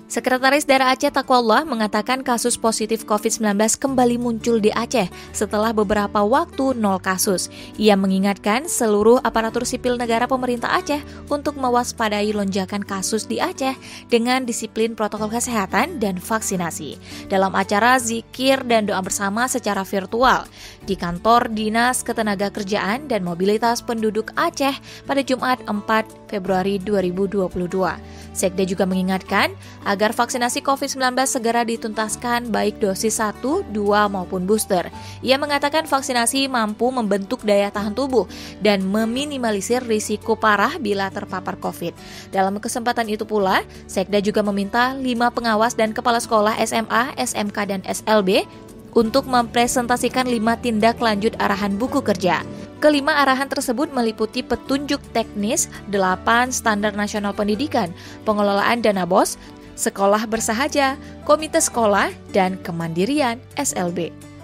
Sekretaris Daerah Aceh Taqwallah mengatakan kasus positif COVID-19 kembali muncul di Aceh setelah beberapa waktu 0 kasus. Ia mengingatkan seluruh aparatur sipil negara pemerintah Aceh untuk mewaspadai lonjakan kasus di Aceh dengan disiplin protokol kesehatan dan vaksinasi. Dalam acara zikir dan doa bersama secara virtual di kantor Dinas Ketenagakerjaan dan Mobilitas Penduduk Aceh pada Jumat 4 Februari 2022. Sekda juga mengingatkan agar vaksinasi COVID-19 segera dituntaskan baik dosis 1, 2 maupun booster. Ia mengatakan vaksinasi mampu membentuk daya tahan tubuh dan meminimalisir risiko parah bila terpapar COVID. Dalam kesempatan itu pula, Sekda juga meminta 5 pengawas dan kepala sekolah SMA, SMK, dan SLB untuk mempresentasikan 5 tindak lanjut arahan buku kerja. Kelima arahan tersebut meliputi petunjuk teknis, 8 standar nasional pendidikan, pengelolaan dana BOS, sekolah bersahaja, komite sekolah, dan kemandirian SLB.